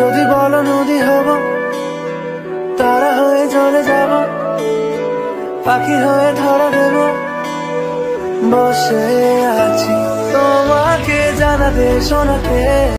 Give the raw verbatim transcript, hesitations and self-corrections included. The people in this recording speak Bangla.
যদি বলো নদী হব, তারা হয়ে চলে যাব, পাখি হয়ে ধরা দেব। বসে আছি তোমাকে জানাতে শোনাতে।